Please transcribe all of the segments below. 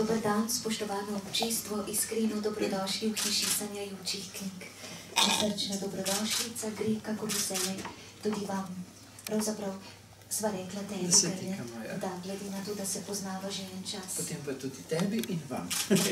Dober dan, spoštovano občestvo, iskreno dobrodošli v hiši sanjajočih knjig. Srčna dobrodošlica gre, kako veselje, tudi vam. Pravzaprav sva rekla tebi, da glede na to, da se poznava že en čas. Potem pa tudi tebi in vam.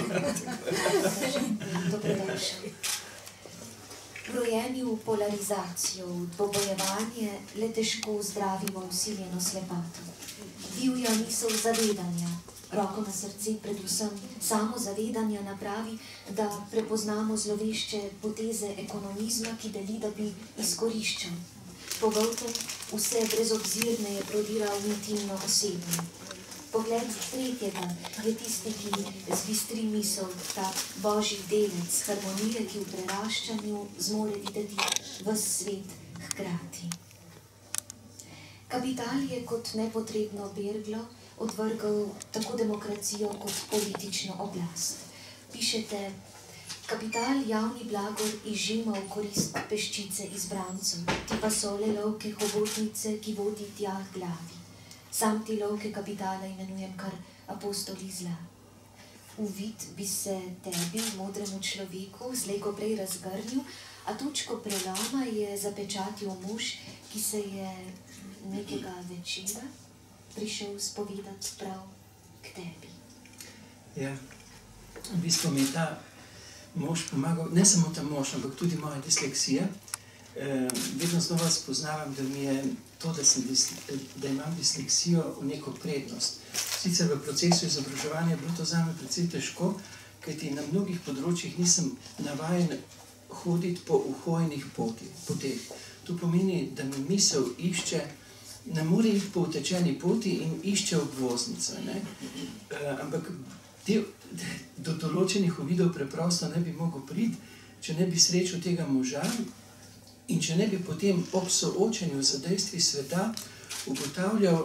Dobrodošli. Rojeni v polarizacijo, v dvobojevanje, le težko zdravimo vsiljeno slepato. Divja misel zavedanja, roko na srce, predvsem samo zavedanja napravi, da prepoznamo zlovešče poteze ekonomizma, ki deli, da bi izkoriščal. Pogolten vse brezobzirneje prodira v intimno osebno. Pogled tretjega je tisti, ki zbistri misel, ta božji delec harmonije, ki v preraščanju zmore videti ves svet hkrati. Kapital je kot nepotrebno berglo odvrgal tako demokracijo kot politično oblast. Pišete, kapital javni blagor izžima v korist peščice izbrancov, ti pa so le lovke hobotnice, ki vodi tja k glavi. Sam te lovke kapitala imenujem kar apostoli zla. Uvid bi se tebi, modremu človeku, slej ko prej razgrnil, a točko preloma je zapečatil mož, ki se je nekega večera prišel spovedati prav k tebi. Ja, v bistvu mi je ta mož pomagal, ne samo ta mož, ampak tudi moja disleksija. Vedno znova spoznavam, da mi je to, da imam disleksijo v neko prednost. Sicer v procesu izobraževanja je bilo to zame precej težko, kajti na mnogih področjih nisem navajen hoditi po uhojnih poteh. To pomeni, da mi misel išče, ne more iti po utečeni poti in išče obvoznico. Ampak do določenih uvidov preprosto ne bi mogel priti, če ne bi srečal tega moža in če ne bi potem ob soočenju z dejstvi sveta ugotavljal,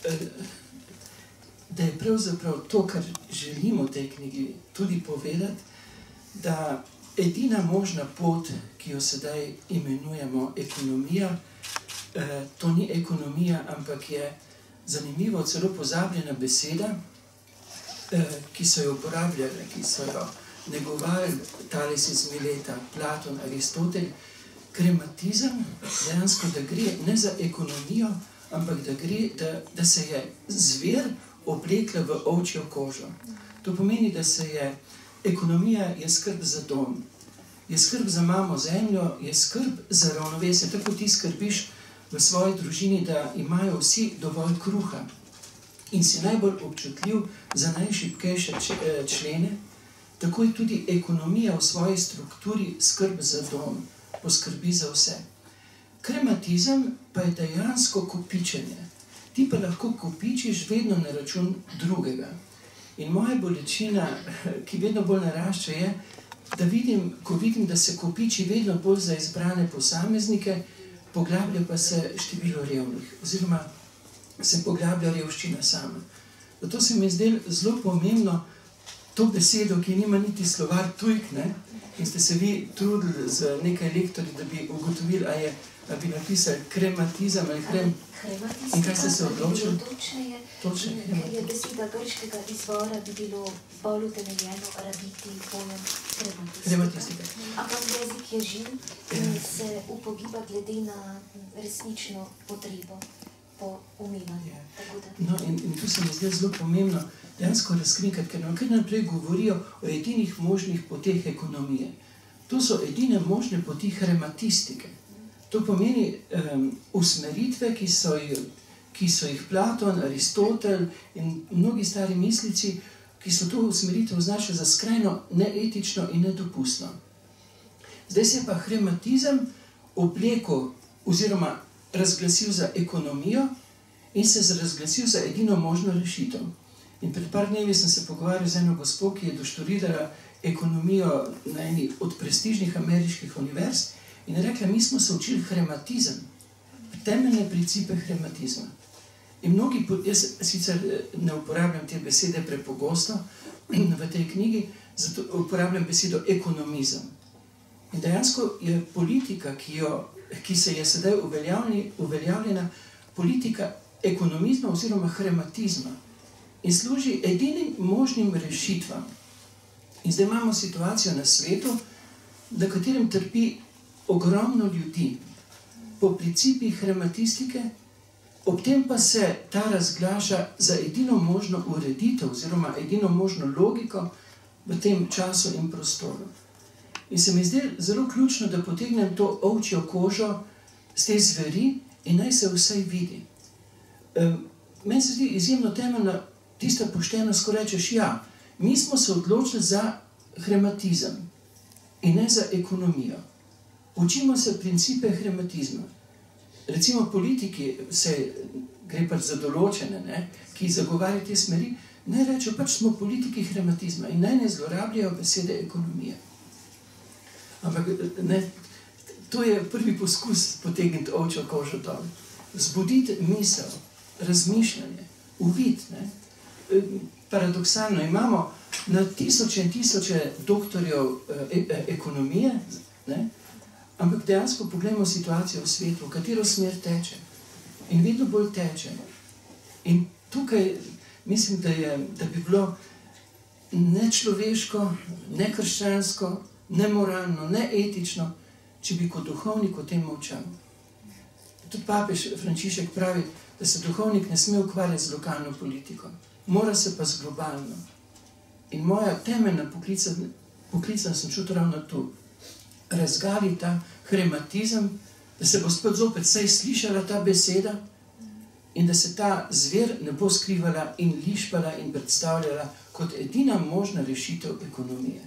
da je pravzaprav to, kar želimo v tej knjigi tudi povedati, da edina možna pot, ki jo sedaj imenujemo ekonomija, to ni ekonomija, ampak je zanimivo celo pozabljena beseda, ki so jo uporabljali, ki so jo negovali Tales iz Mileta, Platon, Aristotel, krematizem, dejansko, da gre ne za ekonomijo, ampak da gre, da se je zver oblekla v ovčjo kožo. To pomeni, da se je ekonomija je skrb za dom, je skrb za mamo zemljo, je skrb za ravnovesje. Tako ti skrbiš v svoji družini, da imajo vsi dovolj kruha in si najbolj občutljiv za najšibkejše člene, tako je tudi ekonomija v svoji strukturi skrb za dom, poskrbi za vse. Krematizem pa je dejansko kopičenje. Ti pa lahko kopičiš vedno na račun drugega. In moja bolečina, ki vedno bolj narašča, je, da ko vidim, da se kopiči vedno bolj za izbrane posameznike, poglablja pa se število revnih, oziroma se poglablja revščina sama. Zato se mi je zdelo zelo pomembno to besedo, ki nima niti slovar tujk, in ste se vi trudili z nekaj lektorji, da bi ugotovili, a bi napisali krematizem ali in kaj ste se odločili? Točneje, ker je beseda grškega izvora bi bilo bolj utemeljeno rabiti pojem krematistika. Ampak jezik je živ in se upogiba glede na resnično potrebo po umivanju. No, in tu se mi zdi zelo pomembno dejansko razkrinkati, ker nam kar naprej govorijo o edinih možnih poteh ekonomije. To so edine možne poti krematistike. To pomeni usmeritve, ki so jih Platon, Aristotel in mnogi stari mislici, ki so to usmeritev označili za skrajno neetično in nedopustno. Zdaj se pa krematizem oblekel oziroma razglasil za ekonomijo in se razglasil za edino možno rešitev. In pred par dnevi sem se pogovarjal z eno gospo, ki je doštudirala ekonomijo na eni od prestižnih ameriških univerz in je rekla, mi smo se učili krematizem, temeljne principe krematizma. In mnogi, jaz sicer ne uporabljam te besede prepogosto v tej knjigi, zato uporabljam besedo ekonomizem. In dejansko je politika, ki se je sedaj uveljavljena, politika ekonomizma oziroma krematizma. in služi edinim možnim rešitvam. In zdaj imamo situacijo na svetu, na katerem trpi ogromno ljudi po principih hrematistike, ob tem pa se ta razglaša za edino možno ureditev oziroma edino možno logiko v tem času in prostoru. In se mi zdi zelo ključno, da potegnem to ovčjo kožo z te zveri in naj se vsaj vidi. Meni se zdi izjemno temeljna tista poštenost, ko rečeš, ja, mi smo se odločili za hrematizem in ne za ekonomijo. Učimo se principe hrematizma. Recimo politiki, se gre pač za določene, ne, ki zagovarjajo te smeri, ne rečejo, pač smo politiki hrematizma in naj ne zlorabljajo besede ekonomije. Ampak ne, to je prvi poskus potegniti ovčjo kožo dol. Zbuditi misel, razmišljanje, uvid. Ne. Paradoksalno imamo na tisoče in tisoče doktorjev ekonomije, ne, ampak dejansko pogledamo situacijo v svetu, v katero smer teče. In vedno bolj teče. In tukaj mislim, da bi bilo nečloveško, nekrščansko, nemoralno, neetično, če bi kot duhovnik o tem molčal. Tudi papež Frančišek pravi, da se duhovnik ne sme ukvarjati z lokalno politiko. Mora se pa z globalno. In moja temeljna poklica sem čutil ravno tu. Razgali ta hrematizem, da se bo zopet vsaj slišala ta beseda in da se ta zver ne bo skrivala in lišpala in predstavljala kot edina možna rešitev ekonomije.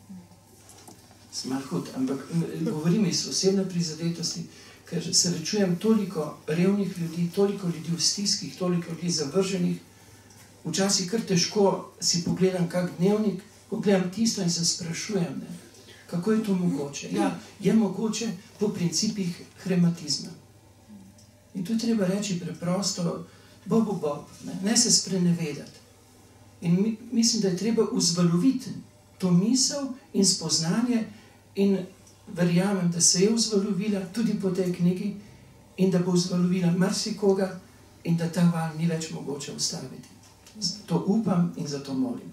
Sem malo hud, ampak govorim iz osebne prizadetosti, ker srečujem toliko revnih ljudi, toliko ljudi v stiskih, toliko ljudi zavrženih. Včasih kar težko si pogledam kak dnevnik, pogledam tisto in se sprašujem, ne, kako je to mogoče. Ja, je mogoče po principih hrematizma. In tu treba reči preprosto, bob, ne se sprenevedati. In mislim, da je treba vzvaloviti to misel in spoznanje in verjamem, da se je vzvalovila tudi po tej knjigi in da bo vzvalovila marsikoga in da ta val ni več mogoče ustaviti. To upam in zato molim.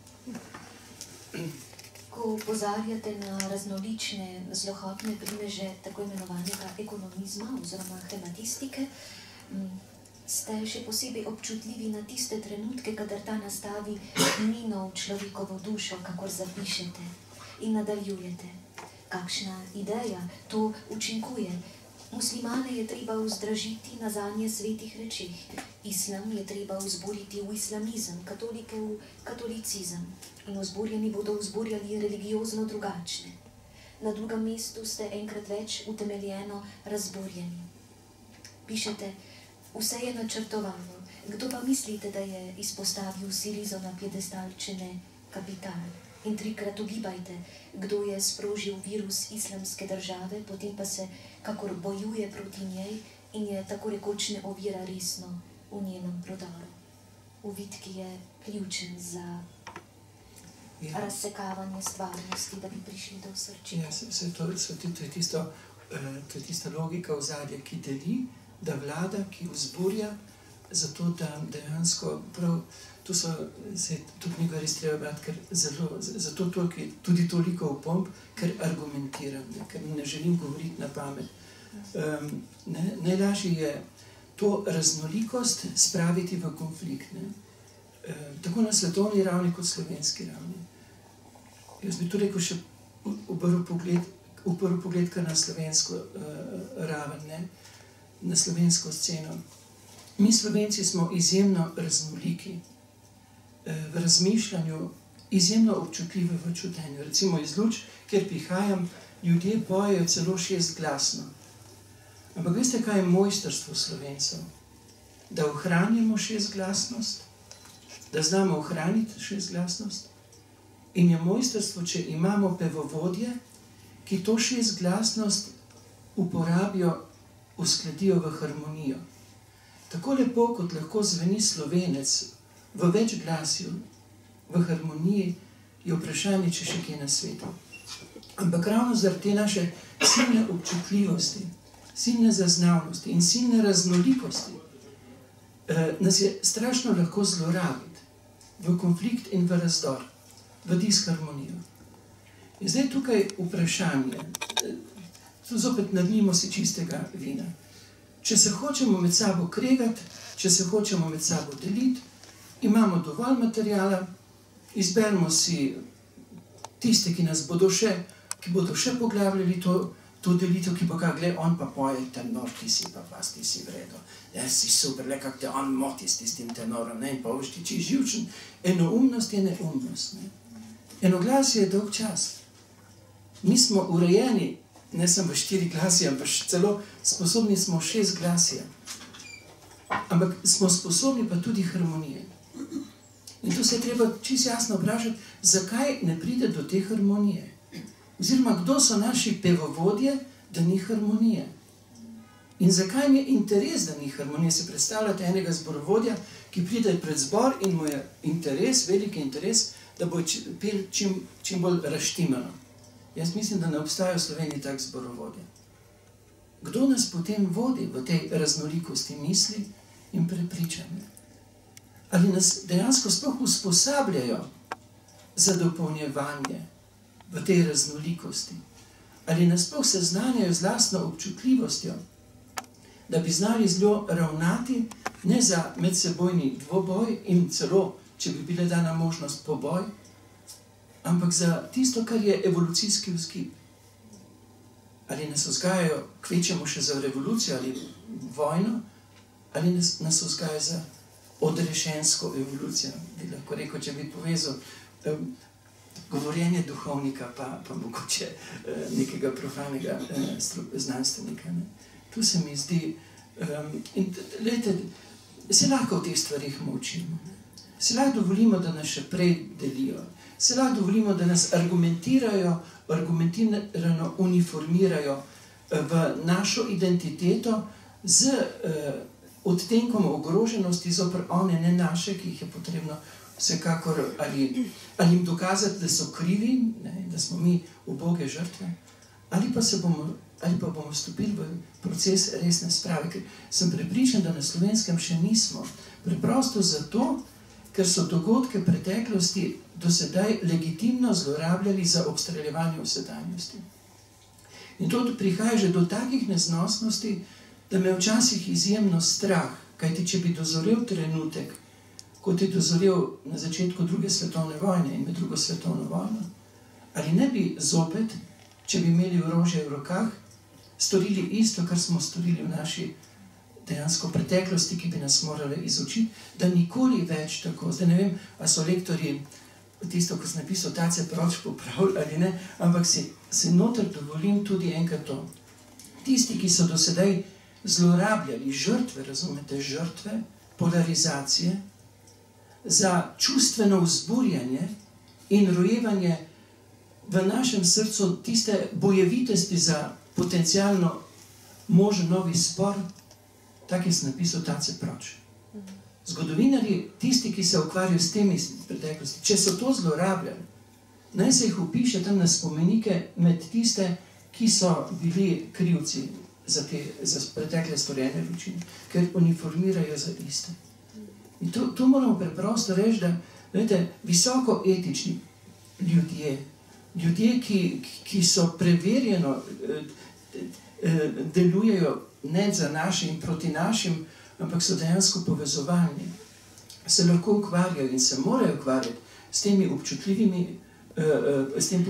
Ko opozarjate na raznolične zlohotne primeže tako imenovanega ekonomizma oziroma hematistike, ste še posebej občutljivi na tiste trenutke, kadar ta nastavi mino v človekovo dušo, kakor zapišete in nadaljujete. Kakšna ideja to učinkuje? Muslimane je treba vzdražiti na zanje svetih rečeh. Islam je treba vzburiti v islamizem, katolike v katolicizem. In vzburjeni bodo vzburjali religiozno drugačne. Na drugem mestu ste enkrat več utemeljeno razburjeni. Pišete, vse je načrtovano. Kdo pa mislite, da je izpostavil Sirizo na piedestal, če ne kapital? In trikrat ugibajte, kdo je sprožil virus islamske države, potem pa se kakor bojuje proti njej in je tako rekoč ne ovira resno v njenem prodoru. Uvid, ki je ključen za razsekavanje stvarnosti, da bi prišli do srčika. Ja, to je tista logika ozadja, ki deli, da vlada, ki vzburja, zato da dejansko prav, to knjigo res treba brati, ker zato tudi toliko opomb, ker argumentiram, ker ne želim govoriti na pamet. Najlažje je to raznolikost spraviti v konflikt, tako na svetovni ravni kot slovenski ravni. Jaz bi tu rekel še uprl pogled kar na slovensko raven, na slovensko sceno. Mi Slovenci smo izjemno raznoliki v razmišljanju, izjemno občutljivi v čutenju. Recimo iz Luč, kjer prihajam, ljudje pojejo celo 6-glasno. Ampak veste, kaj je mojstrstvo Slovencev? Da ohranjamo 6-glasnost, da znamo ohraniti 6-glasnost. In je mojstrstvo, če imamo pevovodje, ki to 6-glasnost uporabijo, uskladijo v harmonijo. Tako lepo, kot lahko zveni Slovenec v večglasju, v harmoniji, je vprašanje, če še kje na svetu. Ampak ravno zaradi te naše silne občutljivosti, silne zaznavnosti in silne raznolikosti nas je strašno lahko zlorabiti. v konflikt in v razdor, v disharmonijo. In zdaj tukaj vprašanje, tu zopet nadlijmo si čistega vina. Če se hočemo med sabo kregati, če se hočemo med sabo deliti, imamo dovolj materijala, izberimo si tiste, ki bodo še poglabljali to delitev, ki bo kaj, gled, on pa poje tenor, ti si pa vas, ti si vredo. Ja, si super, le kak te on moti s tistim tenorom, ne, in pa oštiči živčen. Enoumnost je neumnost, ne. Enoglasje je dolg čas. Mi smo urejeni, ne samo v 4 glasje, ampak celo sposobni smo 6 glasje. Ampak smo sposobni pa tudi harmonije. In tu se je treba čisto jasno vprašati, zakaj ne pride do te harmonije. Oziroma, kdo so naši pevovodje, da ni harmonije. In zakaj mi je interes, da ni harmonije. Si predstavljate enega zborovodja, ki pride pred zbor in mu je interes, veliki interes, da bo pel čim bolj razštimano. Jaz mislim, da ne obstaja v Sloveniji tak zborovodja. Kdo nas potem vodi v tej raznolikosti misli in prepričanja? Ali nas dejansko sploh usposabljajo za dopolnjevanje v tej raznolikosti? Ali nas sploh seznanjajo z lastno občutljivostjo, da bi znali zelo ravnati, ne za medsebojni dvoboj in celo, če bi bila dana možnost poboj, ampak za tisto, kar je evolucijski vzgib. Ali nas vzgajajo, kvečemo še za revolucijo ali vojno, ali nas vzgajajo za odrešensko evolucijo. Bi lahko rekel, če bi povezal govorjenje duhovnika, pa mogoče nekega profanega znanstvenika. Ne. Tu se mi zdi, in lejte, se lahko v teh stvarih mučimo. Se lahko dovolimo, da nas še prej delijo. Se lahko dovolimo, da nas argumentirano uniformirajo v našo identiteto z odtenkom ogroženosti zoper one, ne naše, ki jih je potrebno vsekakor ali jim dokazati, da so krivi, ne, da smo mi uboge žrtve, ali pa bomo vstopili v proces resne sprave, ker sem prepričan, da na Slovenskem še nismo. Preprosto zato, ker so dogodke preteklosti do sedaj legitimno zlorabljali za obstreljevanje v sedanjosti. In to prihaja že do takih neznosnosti, da me včasih izjemno strah, kajti če bi dozorel trenutek, kot je dozorel na začetku 2. svetovne vojne in med 2. svetovno vojno, ali ne bi zopet, če bi imeli orožje v rokah, storili isto, kar smo storili v naši dejansko preteklosti, ki bi nas morali izučiti, da nikoli več tako. Zdaj ne vem, a so lektorji tisto, ko sem napisal, tace proč popravili ali ne, ampak se noter dovolim tudi enkrat to. Tisti, ki so do sedaj zlorabljali žrtve, razumete, žrtve, polarizacije, za čustveno vzburjanje in rojevanje v našem srcu tiste bojevitosti za potencialno možen novi spor, tak je napisal tace proč. Zgodovinarji, tisti, ki se ukvarjajo s temi preteklosti, če so to zlorabljali, naj se jih upiše tam na spomenike med tiste, ki so bili krivci za pretekle storjene zločine, ker uniformirajo za iste. In to moramo preprosto reči, da visoko etični ljudje, ki so preverjeno delujejo ne za naše in proti našim, ampak so dejansko povezovalni, se lahko ukvarjajo in se morajo ukvarjati s temi občutljivimi, s tem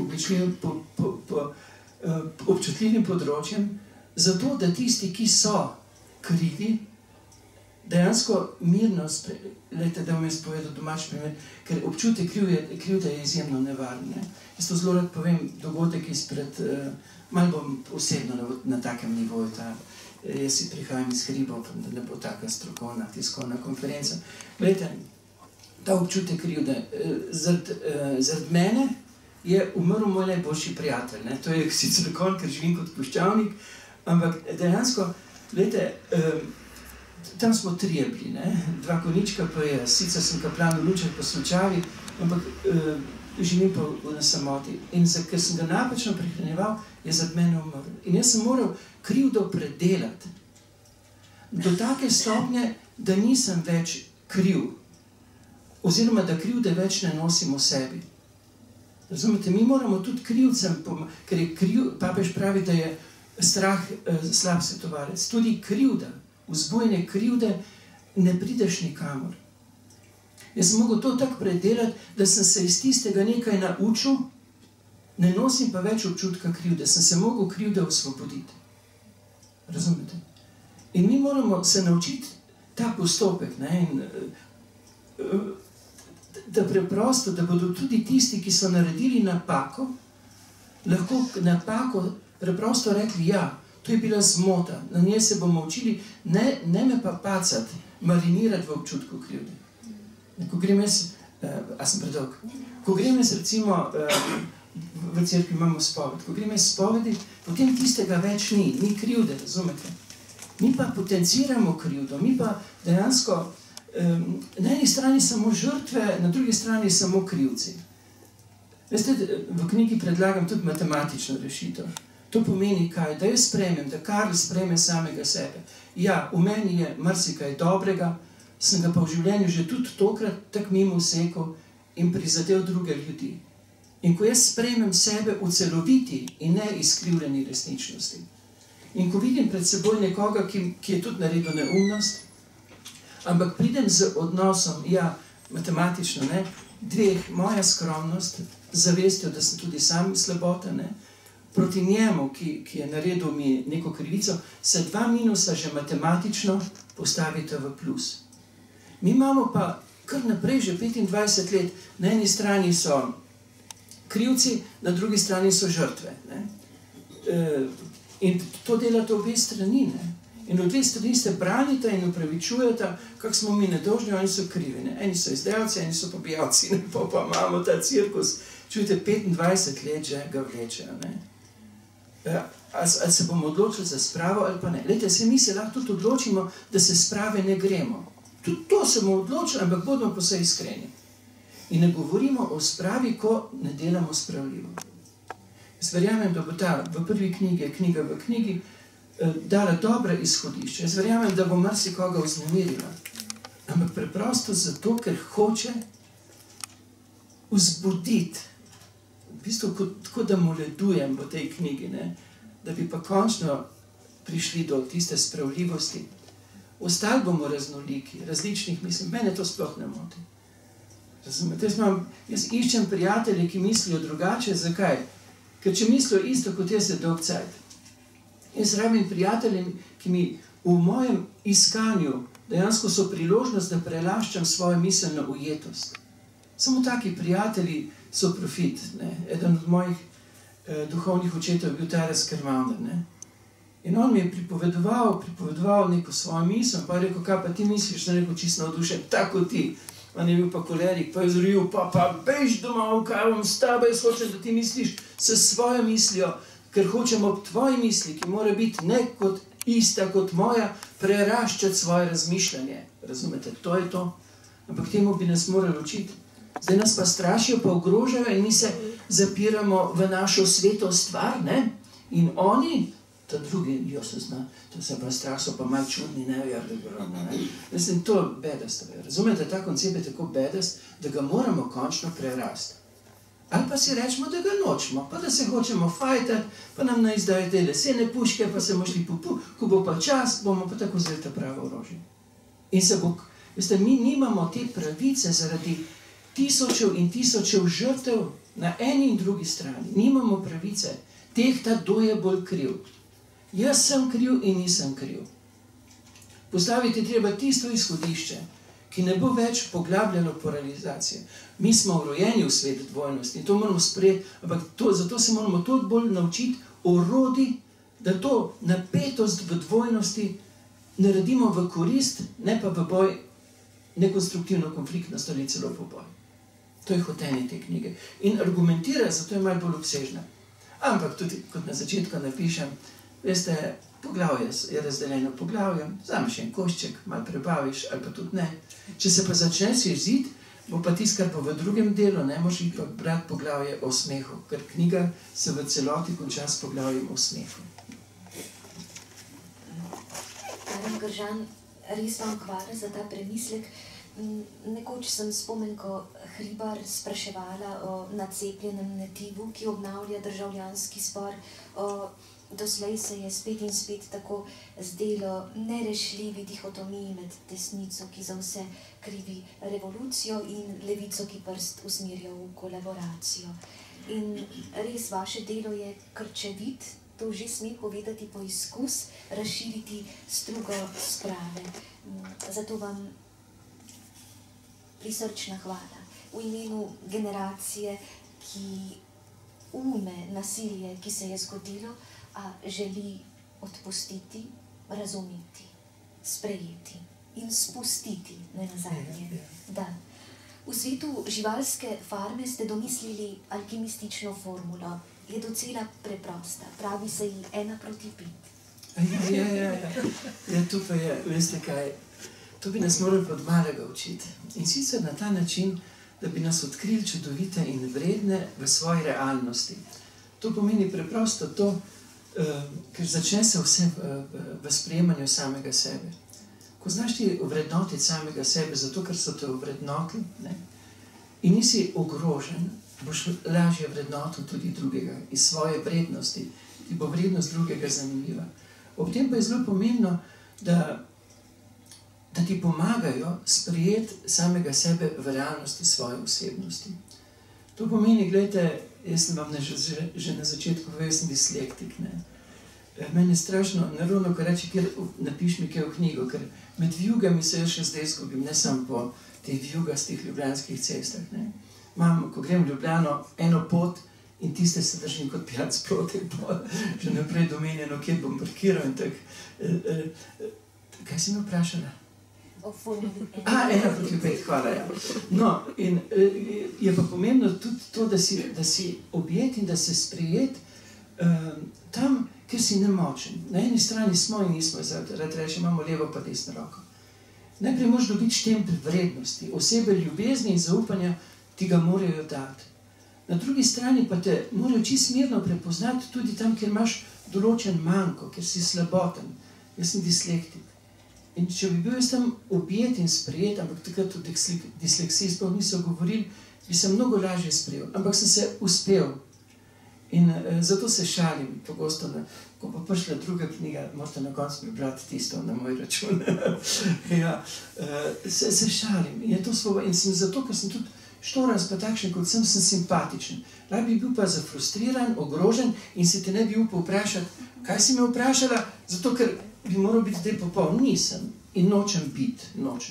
občutljivim področjem, zato da tisti, ki so krivi, dejansko mirno, da vam jaz povedal domač primer, ker občutek krivde je izjemno nevaren. Jaz to zelo rad povem, dogodek izpred, malo bom osebno na takem nivoju, jaz si prihajam iz hribov, da ne bo taka strokovna tiskovna konferenca. Glejte, ta občutek krivde, zaradi mene je umrl moj najboljši prijatelj. To je sicer konj, ker živim kot puščavnik, ampak dejansko, glejte, tam smo trije bili, 2 konjička pa je, sicer sem kaplan v Lučah pa Sočavi, ampak živim pa na samoti. In ker sem ga napačno prehranjeval, je zaradi mene umrl. In jaz sem moral krivdo predelati do take stopnje, da nisem več kriv oziroma da krivde več ne nosimo v sebi. Razumete, mi moramo tudi krivcem, ker je papež pravi, da je strah slab svetovalec. Tudi krivda, vzbujanje krivde, ne prideš nikamor. Jaz sem mogel to tako predelati, da sem se iz tistega nekaj naučil, ne nosim pa več občutka krivde, sem se mogel krivde osvoboditi. Razumete? In mi moramo se naučiti ta postopek, ne? In, da preprosto, da bodo tudi tisti, ki so naredili napako, lahko napako preprosto rekli, ja, to je bila zmota, na njej se bomo učili, ne me pa pacati, marinirati v občutku krivde. Ko grem jaz, a sem predolg, ko grem jaz recimo, v cerkvi imamo spoved, ko grem jaz spovedi, potem tistega več ni krivde, razumete? Mi pa potenciramo krivdo, mi pa dejansko na eni strani samo žrtve, na drugi strani samo krivci. Veste, v knjigi predlagam tudi matematično rešitev. To pomeni kaj? Da jaz sprejmem, da Karl sprejme samega sebe. Ja, v meni je marsikaj dobrega, sem ga pa v življenju že tudi tokrat tak mimo vsekal in prizadel druge ljudi. In ko jaz sprejmem sebe v celoviti in ne izkrivljeni resničnosti. In ko vidim pred seboj nekoga, ki je tudi naredil neumnost, ampak pridem z odnosom, ja, matematično, ne, dveh, moja skromnost, zavestjo, da sem tudi sam slabota, ne, proti njemu, ki je naredil mi neko krivico, se dva minusa že matematično postavite v plus. Mi imamo pa kar naprej že 25 let, na eni strani so krivci, na drugi strani so žrtve, ne. In to delate obe strani, ne. In v dve strani se branite in upravičujete, kako smo mi nedolžni, oni so krivi. Ne? Eni so izdajalci, eni so pobijalci, pa imamo ta cirkus. Čujte, 25 let že ga vlečejo. Ali se bomo odločili za spravo ali pa ne. Lejte, mi se lahko tudi odločimo, da se sprave ne gremo. Tudi to se bomo odločili, ampak bodimo pa vse iskreni. In ne govorimo o spravi, ko ne delamo spravljivo. Jaz verjamem, da bo ta v prvi knjigi, knjiga v knjigi, dala dobre izhodišče. Jaz verjamem, da bo marsikoga vznemirila. Ampak preprosto zato, ker hoče vzbuditi. V bistvu, tako da moledujem v tej knjigi, ne? Da bi pa končno prišli do tiste spravljivosti. Ostali bomo raznoliki, različnih mislim. Mene to sploh ne moti. Razumete? Jaz iščem prijatelje, ki mislijo drugače. Zakaj? Ker če mislijo isto kot jaz, je dolg cajt. Jaz rabim prijatelje, ki mi v mojem iskanju dejansko so priložnost, da prelaščam svojo miselno ujetost. Samo taki prijatelji so profit. Ne? Eden od mojih duhovnih očetov je bil Taras Kermaunder. Ne? In on mi je pripovedoval neko svojo misel, pa je rekel, kaj pa ti misliš, da neko čisto navdušen, tako ti. On je bil pa kolerik, pa je zril, pa bež domov, kaj bom s tabo, jaz hočem, da ti misliš s svojo mislijo, ker hočem ob tvoji misli, ki mora biti ne kot ista kot moja, preraščati svoje razmišljanje. Razumete, to je to. Ampak temu bi nas morali učiti. Zdaj nas pa strašijo, pa ogrožajo in mi se zapiramo v našo sveto stvar, ne? In oni, ta drugi, jo se zna, to se pa strah, so pa malo čudni, ne? Mislim, to je bedast. Razumete, ta koncept je tako bedast, da ga moramo končno prerasti. Ali pa si rečemo, da ga nočemo, pa da se hočemo fajtati, pa nam naj izdajo te lesene puške, pa se bomo šli ko bo pa čas, bomo pa tako vzeli ta pravo orožje. In se bo, veste, mi nimamo te pravice zaradi tisočev in tisočev žrtev na eni in drugi strani. Nimamo pravice tehta, kdo je bolj kriv. Jaz sem kriv in nisem kriv. Postaviti treba tisto izhodišče, ki ne bo več poglabljalo polarizacije. Mi smo rojeni v svet dvojnosti in to moramo sprejeti, ampak zato se moramo toliko bolj naučiti orodij, da to napetost v dvojnosti naredimo v korist, ne pa v boj, nekonstruktivno konfliktnost ali celo v boj. To je hotenje te knjige. In argumentira, zato je malo bolj obsežna. Ampak tudi, kot na začetku napišem, veste, poglavje je razdeljeno poglavjem, vzameš en košček, malo prebaviš ali pa tudi ne. Če se pa začne jeziti, bo pa tisto, kar pa v drugem delu, ne moš pa brati poglavje o smehu, ker knjiga se v celoti konča s poglavjem o smehu. Karen Kržan, res vam hvala za ta premislek. Nekoč sem s Pomenko Hribar spraševala o nacepljenem netivu, ki obnavlja državljanski spor. Doslej se je spet in spet tako zdelo nerešljivi dihotomiji med desnico, ki za vse krivi revolucijo, in levico, ki prst usmerja v kolaboracijo. In res vaše delo je krčevit, to že sme povedati poizkus, razširiti strugo sprave. Zato vam prisrčna hvala v imenu generacije, ki ume nasilje, ki se je zgodilo, a želi odpustiti, razumeti, sprejeti in spustiti, ne nazadnje. Da. V svetu živalske farme ste domislili alkimistično formulo. Je docela preprosta, pravi se ji 1:5. Ja, to pa je, veste kaj, to bi nas morali od malega učiti. In sicer na ta način, da bi nas odkrili čudovite in vredne v svoji realnosti. To pomeni preprosto to, ker začne se vse v sprejemanju samega sebe. Ko znaš ti ovrednotiti samega sebe, zato ker so te ovrednotili, in nisi ogrožen, boš lažje vrednotil tudi drugega, iz svoje vrednosti, ti bo vrednost drugega zanimiva. Ob tem pa je zelo pomembno, da ti pomagajo sprejeti samega sebe v realnosti svoje osebnosti. To pomeni, gledajte, jaz sem vam že na začetku povedal, jaz sem dislektik. Meni je strašno nerodno, ko reči, napiš mi kaj v knjigo, ker med vijugami se jaz še zdaj izgubim, ne samo po teh vijugastih ljubljanskih cestah. Imam, ko grem v Ljubljano, eno pot in tiste se držim kot pijac proti, že naprej domenjeno, kjer bom parkiral in tako. Kaj si me vprašala? O formuli 1:5, hvala, ja. No, in je pa pomembno tudi to, da si objet in da se sprejet tam, kjer si nemočen. Na eni strani smo in nismo, zaradi reči, imamo levo pa desno roko. Najprej moraš dobiti štempelj vrednosti, osebe ljubezni in zaupanja ti ga morajo dati. Na drugi strani pa te morajo čisto mirno prepoznati tudi tam, kjer imaš določen manko, kjer si slaboten. Jaz sem dislektik. In če bi bil jaz tam objet in sprejet, ampak takrat o disleksiji sploh niso govorili, bi se mnogo lažje sprejel. Ampak sem se uspel. In zato se šalim pogosto, ko pa prišla druga knjiga, morate na koncu prebrati tisto na moj račun. Ja, se šalim. In je to svoje. In sem zato, ker sem tudi štoras pa takšen, kot sem simpatičen. Laj bi bil pa zafrustriran, ogrožen in se te ne bi upal vprašati, kaj si me vprašala, zato ker bi moral biti zdaj popoln. Nisem in nočem biti.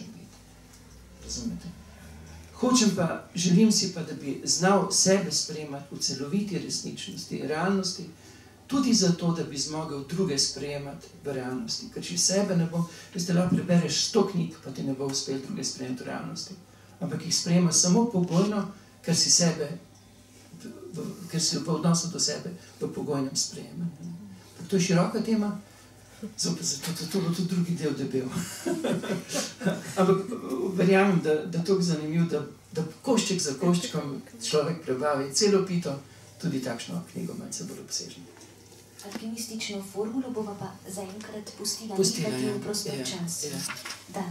Razumete? Hočem pa, želim si pa, da bi znal sebe sprejemati v celoviti resničnosti, realnosti, tudi zato, da bi zmogel druge sprejemati v realnosti. Ker če sebe ne bo, veste, lahko prebereš 100 knjig, pa ti ne bo uspel druge sprejemati v realnosti. Ampak jih sprejema samo pogojno, ker si v odnosu do sebe v pogojnem sprejemanju. To je široka tema, zato bo tudi drugi del debel. Ampak verjamem, da je to zanimivo, da košček za koščkom človek prebavi celo pito, tudi takšno knjigo malce bolj obsežno. Alkimistično formulo bova pa zaenkrat pustila ja. v prostor čas. Da.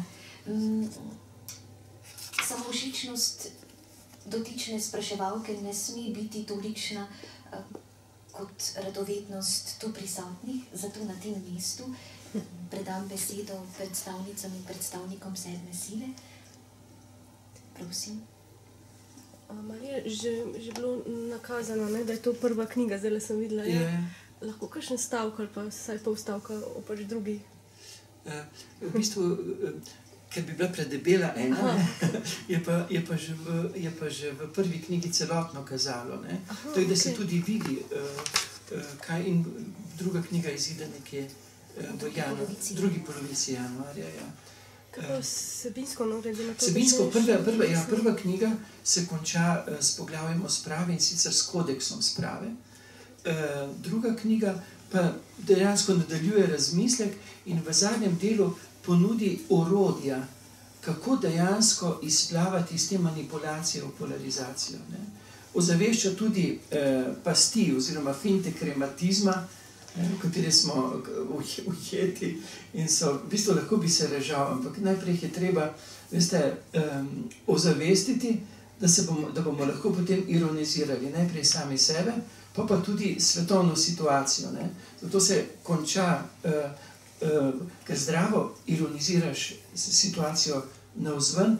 Samovšečnost dotične spraševalke ne sme biti tolikšna kot radovednost tu prisotnih, zato na tem mestu predam besedo predstavnicam in predstavnikom sedme sile. Prosim. Malo je že bilo nakazano, da je to prva knjiga, zdaj sem videla. Lahko kakšen stavek ali pa vsaj pol stavka o pač drugi? V bistvu, ker bi bila predebela ena, je pa že v prvi knjigi celotno kazalo. To je, da se tudi vidi, kaj in druga knjiga izide nekje v drugi polovici januarja. Kaj pa vsebinsko, glede na to? Vsebinsko, prva knjiga se konča s poglavjem o spravi in sicer s kodeksom sprave. Druga knjiga pa dejansko nadaljuje razmislek in v zadnjem delu ponudi orodja, kako dejansko izplavati iz te manipulacije v polarizacijo. Ozavešča tudi pasti oziroma finte krematizma, v kateri smo ujeti in so, v bistvu lahko bi se režal, ampak najprej je treba, veste, ozavestiti, da bomo lahko potem ironizirali najprej sami sebe, pa tudi svetovno situacijo. Ne? Zato se konča, ker zdravo ironiziraš situacijo navzven,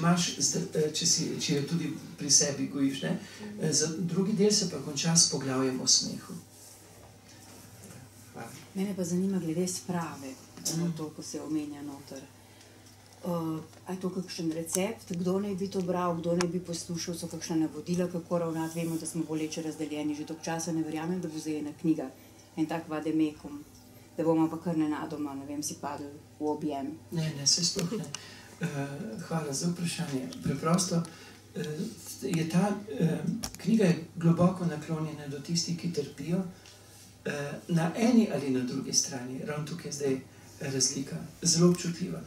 če jo tudi pri sebi gojiš. Ne? Drugi del se pa konča s poglavjem o smehu. Hvala. Mene pa zanima glede sprave, to, ko se omenja noter. A je to kakšen recept, kdo naj bi to bral, kdo naj bi poslušal, so kakšna navodila, kako ravnati, vemo, da smo boleče razdeljeni, že dolgo časa ne verjamem, da bo zdaj ena knjiga, en tak vademekum, da bomo pa kar nenadoma, ne vem, si padli v objem. Ne, se sploh ne. Hvala za vprašanje. Preprosto je ta knjiga globoko naklonjena do tistih, ki trpijo, na eni ali na drugi strani, ravno tukaj je zdaj razlika, zelo občutljiva.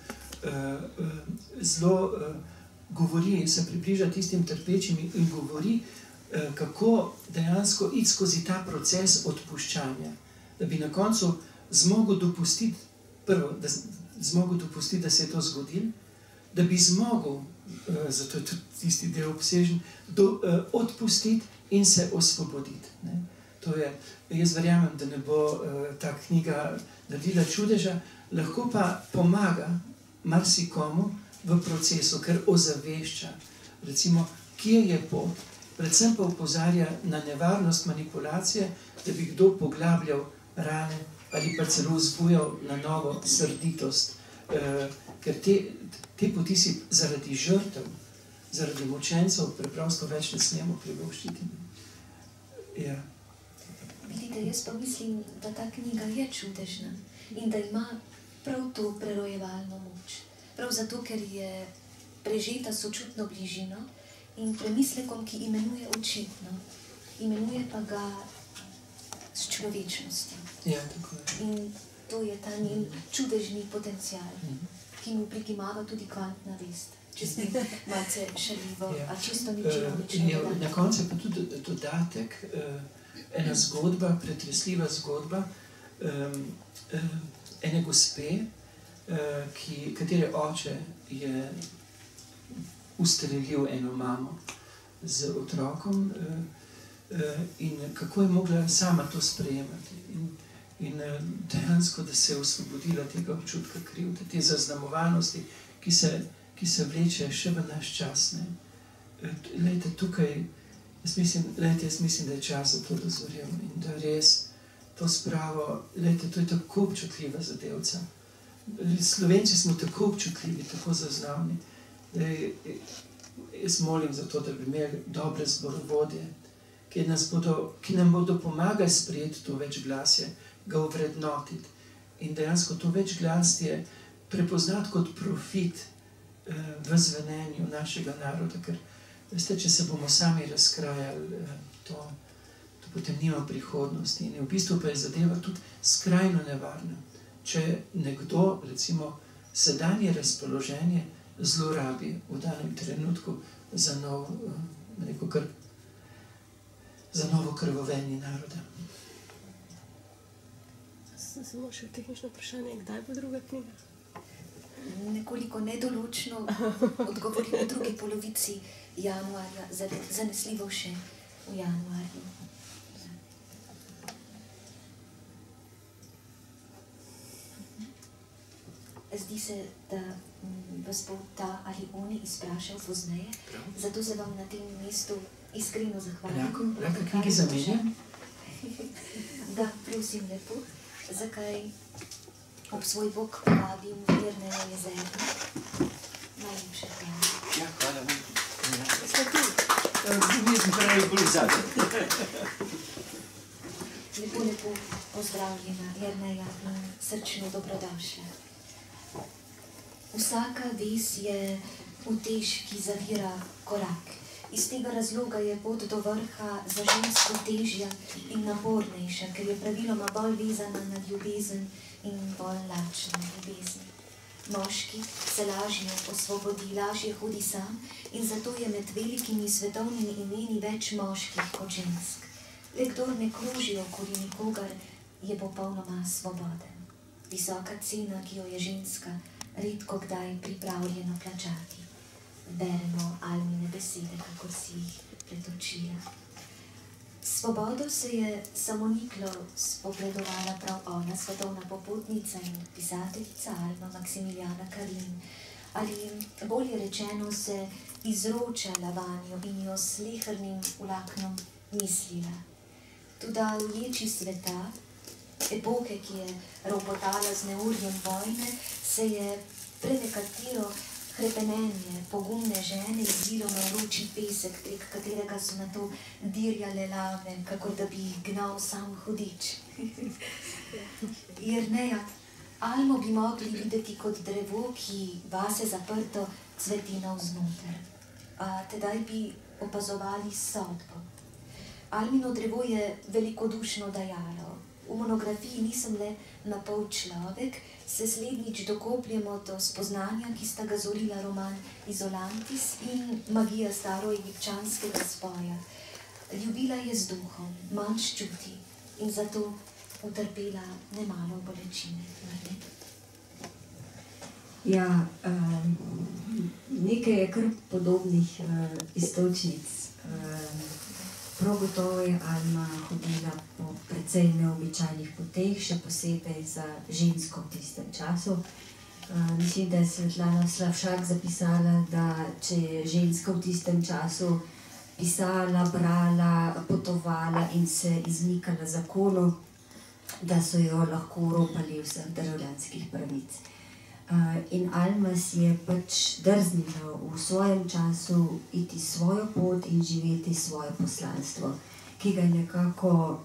Zelo govori, se približa tistim trpečim in govori, kako dejansko iti skozi ta proces odpuščanja, da bi na koncu zmogel dopustiti, prvo, da se je to zgodilo, da bi zmogel, zato je tudi tisti del obsežen, odpustiti in se osvoboditi. Ne? To je, jaz verjamem, da ne bo ta knjiga naredila čudeža, lahko pa pomaga marsikomu v procesu, ker ozavešča, recimo, kje je pot, predvsem pa opozarja na nevarnost manipulacije, da bi kdo poglabljal rane ali pa celo vzbujal na novo srditost, ker te poti si zaradi žrtev, zaradi mučencev preprosto več ne smemo privoščiti. Ja. Vidite, jaz pa mislim, da ta knjiga je čudežna in da ima prav to prerojevalno moč. Prav zato, ker je prežeta sočutno bližino in premislekom, ki imenuje očitno, imenuje pa ga s človečnostjo. Ja, tako je. In to je ta njen čudežni potencial, ki mu prikimava tudi kvantna vest. Če smem malce šaljivo, a čisto nič. Na koncu pa tudi dodatek, ena zgodba, pretresljiva zgodba, ene gospe, katere oče je ustrelil eno mamo z otrokom in kako je mogla sama to sprejemati. In dejansko, da se je osvobodila tega občutka krivde, te zaznamovanosti, ki se vleče še v naš čas. Lejte, tukaj, jaz mislim, da je čas za to dozorel in da res to spravo, lejte, to je tako občutljiva zadevca. Slovenci smo tako občutljivi, tako zaznavni. Jaz molim za to, da bi imeli dobre zborovodje, ki nam bodo pomagali sprejeti to večglasje, ga ovrednotiti in dejansko to večglasje prepoznati kot profit v zvenenju našega naroda, ker veste, če se bomo sami razkrajali, to potem nima prihodnosti in v bistvu pa je zadeva tudi skrajno nevarna. Če nekdo, recimo, sedanje razpoloženje zlorabi v danem trenutku za novo krvovenje naroda. Samo še tehnično vprašanje, kdaj bo druga knjiga? Nekoliko nedoločno odgovorim v drugi polovici januarja, zanesljivo še v januarju. Zdi se, da vas bo ta ali oni izprašal pozneje, zato se vam na tem mestu iskreno zahvalim. Lahko knjigi zamenjam? Da, prosim lepo. Zakaj ob svoj bok povabim Jerneja Jezerna? Najlepše hvala. Ja, hvala vam. Nisem pravi polizat. Lepo pozdravljena Jerneja in srčno dobrodošla. Vsaka vez je utež, ki zavira korak. Iz tega razloga je pot do vrha za žensko težja in napornejša, ker je praviloma bolj vezana na ljubezen in bolj lačna ljubezen. Moški se lažje osvobodi, lažje hodi sam in zato je med velikimi svetovnimi imeni več moških kot žensk. Le kdor ne kroži okoli nikogar, je popolnoma svoboden. Visoka cena, ki jo je ženska redko kdaj pripravljena plačati. Beremo Almine besede, kako si jih pretočila. Svobodo se je samoniklo spogledovala prav ona, svetovna popotnica in pisateljica Alma Maksimiljana Karin, ali bolje rečeno se izročala vanjo in jo s slehernim vlaknom mislila. Toda v ječi sveta, epoke, ki je ropotala z neurjem vojne, se je prenekatero hrepenenje pogumne žene izvilo na vroči pesek, prek katerega so nato dirjale lave, kakor da bi jih gnal sam hudič. Jerneja, Almo bi mogli videti kot drevo, ki vase zaprto cveti navznoter. A tedaj bi opazovali sodbo. Almino drevo je velikodušno dajalo. V monografiji Nisem le napol človek se slednjič dokopljemo do spoznanja, ki sta ga zorila roman Izolantis in Magija staroegipčanskega spoja. Ljubila je z duhom, manj čuti in zato utrpela nemalo bolečine. Ja, nekaj je kar podobnih iztočnic. Prav gotovo je Alma hodila po precej neobičajnih poteh, še posebej za žensko v tistem času. Mislim, da je Svetlana Slavšak zapisala, da če je ženska v tistem času pisala, brala, potovala in se izmikala zakonu, da so jo lahko ropali vseh državljanskih pravic. In Alma si je pač drznila v svojem času iti svojo pot in živeti svoje poslanstvo, ki ga je nekako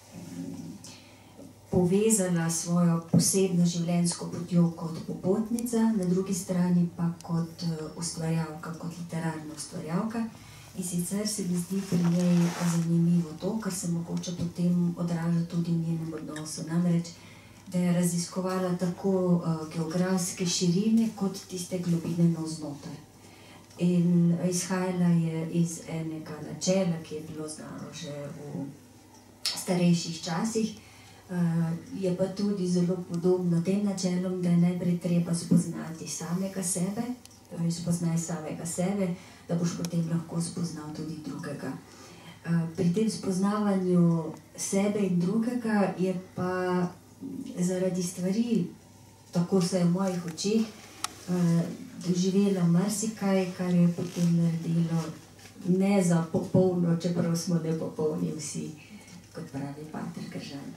povezala s svojo posebno življenjsko potjo kot popotnica, na drugi strani pa kot ustvarjalka, kot literarna ustvarjalka. In sicer se mi zdi pri njej zanimivo to, kar se mogoče potem odraža tudi v njenem odnosu. Namreč, da je raziskovala tako geografske širine kot tiste globine navznoter. In izhajala je iz enega načela, ki je bilo znano že v starejših časih, je pa tudi zelo podobno tem načelom, da je najprej treba spoznati samega sebe, torej spoznaj samega sebe, da boš potem lahko spoznal tudi drugega. Pri tem spoznavanju sebe in drugega je pa zaradi stvari, tako se je v mojih očeh, doživela marsikaj, kar je potem naredilo ne za popolno, čeprav smo nepopolni vsi, kot pravi pater Kržan.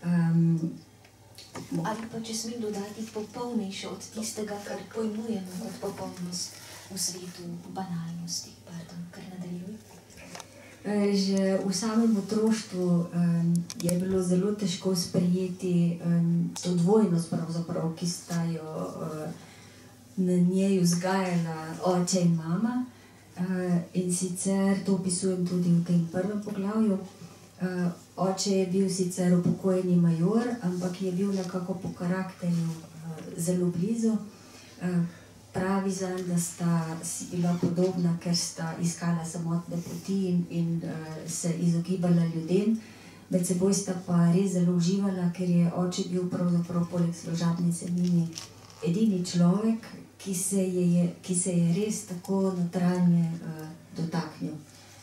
Ali pa, če smem dodati, popolnejše od tistega, kar pojmujemo kot popolnost v svetu banalnosti. Pardon, kar nadaljuj. Že v samem otroštvu je bilo zelo težko sprejeti to dvojnost, pravzaprav, ki sta jo na njej vzgajala oče in mama. In sicer to opisujem tudi v tem prvem poglavju. Oče je bil sicer upokojeni major, ampak je bil nekako po karakterju zelo blizu. Pravi zanj, da sta si bila podobna, ker sta iskala samotne poti in se izogibala ljudem. Med seboj sta pa res zelo uživala, ker je oče bil pravzaprav poleg služabnice Mini edini človek, ki se je res tako notranje dotaknil.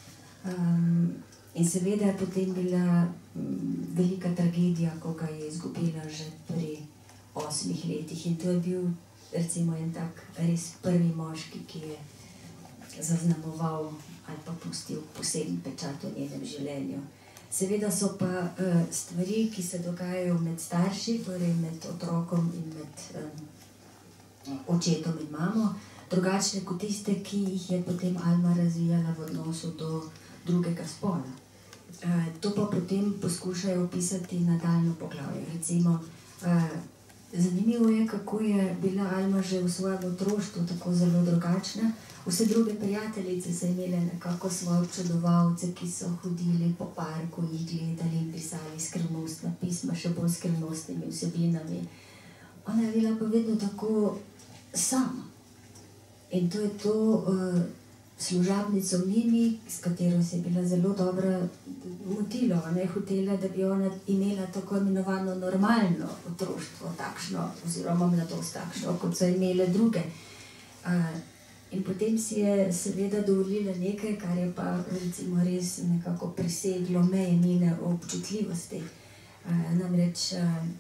In seveda je potem bila velika tragedija, ko ga je izgubila že pri 8 letih. In to je bil recimo en tak res prvi moški, ki je zaznamoval ali pa pustil poseben pečat v njenem življenju. Seveda so pa stvari, ki se dogajajo med starši, torej med otrokom in med očetom in mamo, drugačne kot tiste, ki jih je potem Alma razvijala v odnosu do drugega spola. To pa potem poskušajo opisati nadaljnjo poglavje. Recimo, zanimivo je, kako je bila Alma že v svojem otroštvu tako zelo drugačna. Vse druge prijateljice so imele nekako svoje občudovalce, ki so hodili po parku, jih gledali in pisali skrivnostna pisma, še bolj skrivnostnimi vsebinami. Ona je bila pa vedno tako sama. In to je to, služabnico Mimi, s katero se je bila zelo dobro motilo, ne hotela, da bi ona imela tako imenovano normalno otroštvo, takšno, oziroma mladost takšno, kot so imele druge. In potem si je seveda dovolila nekaj, kar je pa recimo res nekako preseglo meje njene občutljivosti. Namreč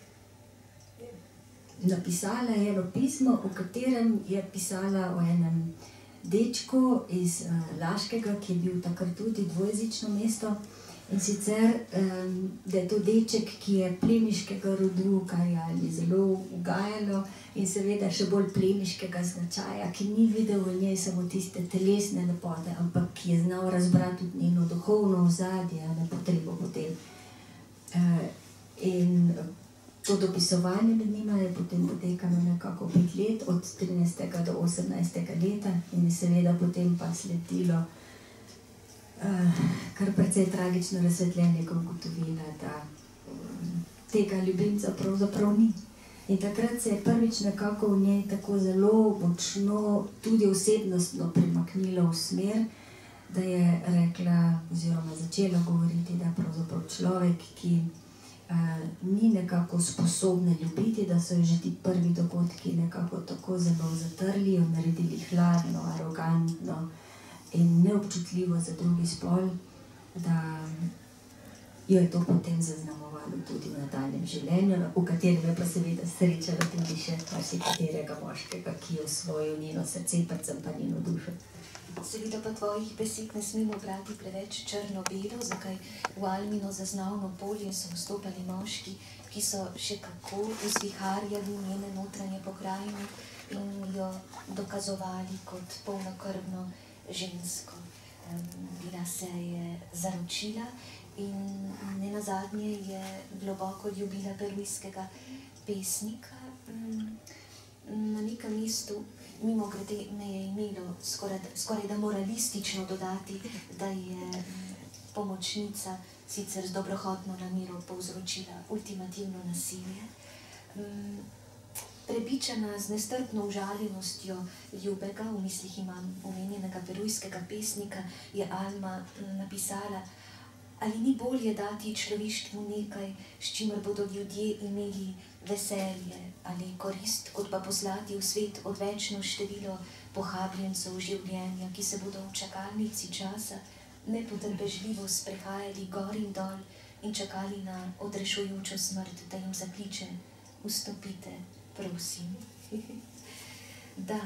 napisala je eno pismo, v katerem je pisala o enem dečku iz Laškega, ki je bil takrat tudi dvojezično mesto. In sicer, da je to deček, ki je plemiškega rodu, kar je zelo ugajalo, in seveda še bolj plemiškega značaja, ki ni videl v njej samo tiste telesne lepote, ampak ki je znal razbrati tudi njeno duhovno ozadje, ne potrebo potem. In to dopisovanje med njima je potem potekalo nekako 5 let, od 13. do 18. leta, in je seveda potem pa sledilo kar precej tragično razsvetljenje, ko ugotovila, da tega ljubimca pravzaprav ni. In takrat se je prvič nekako v njej tako zelo močno, tudi osebnostno premaknilo v smer, da je rekla, oziroma začela govoriti, da pravzaprav človek, ki ni nekako sposobna ljubiti, da so jo že ti prvi dogodki nekako tako zelo zatrli, jo naredili hladno, arogantno in neobčutljivo za drugi spol, da jo je to potem zaznamovalo tudi v nadaljnjem življenju, v katerem je pa seveda srečala tudi še marsikaterega moškega, ki je osvojil njeno srce, predvsem pa njeno dušo. Seveda pa tvojih besed ne smemo brati preveč črno-belo, zakaj v Almino zaznavno polje so vstopali moški, ki so še kako vzviharjali njene notranje pokrajine in jo dokazovali kot polnokrvno žensko. Bila se je zaročila in nenazadnje je globoko ljubila perujskega pesnika. Na nekem mestu, mimogrede, me je imelo skoraj da moralistično dodati, da je pomočnica sicer z dobrohotno namero povzročila ultimativno nasilje. Prebičana z nestrpno užaljenostjo ljubega, v mislih imam omenjenega perujskega pesnika, je Alma napisala: ali ni bolje dati človeštvu nekaj, s čimer bodo ljudje imeli veselje ali korist, kot pa poslati v svet odvečno število pohabljencev življenja, ki se bodo v čakalnici časa nepotrpežljivo sprehajali gor in dol in čakali na odrešujočo smrt, da jim zakliče: vstopite, prosim. Da.